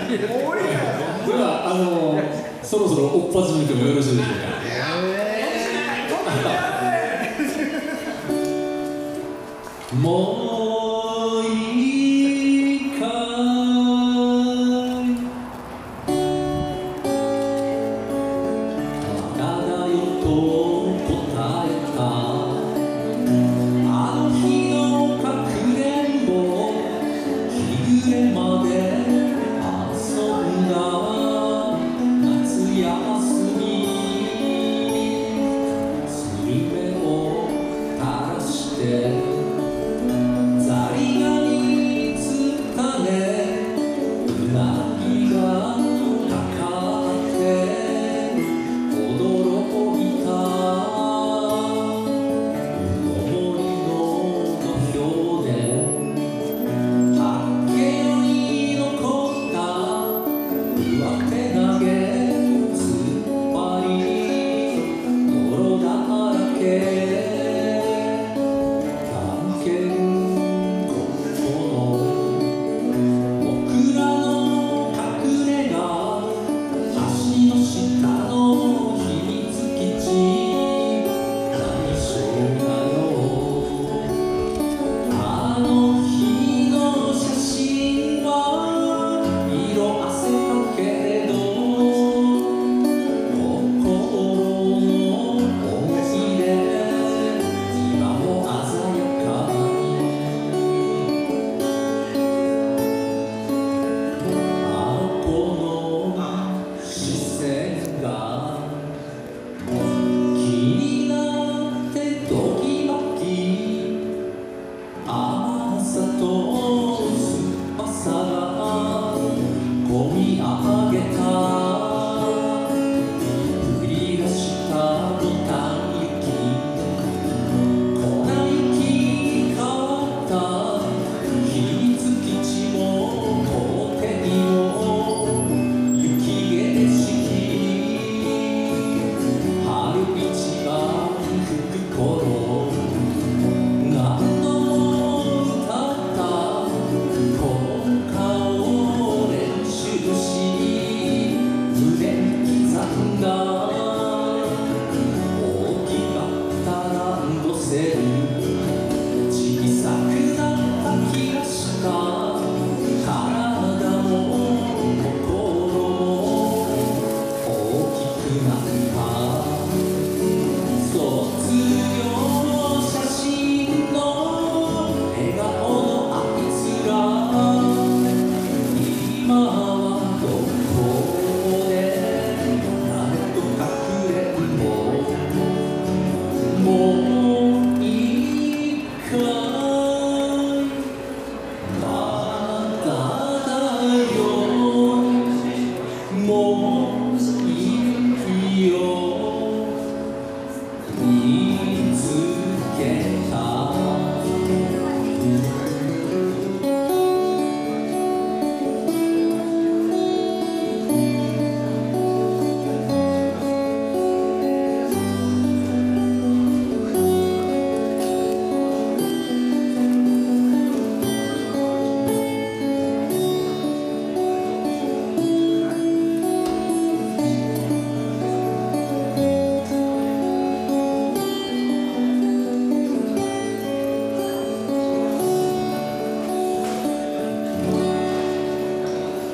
ではそろそろおっぱ始めてもよろしいでしょうか。もういいかい、ただよと答えたあの日のかくれんぼ、日暮れまで遊んだ夏休み、水面を垂らしてザリガニ釣ったね、うなぎがかかって驚いた、うのぼりの土俵ではっけよい残った上手投げ突っ張り泥だらけ、探検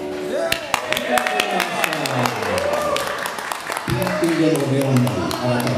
ピンク色のレオンに改め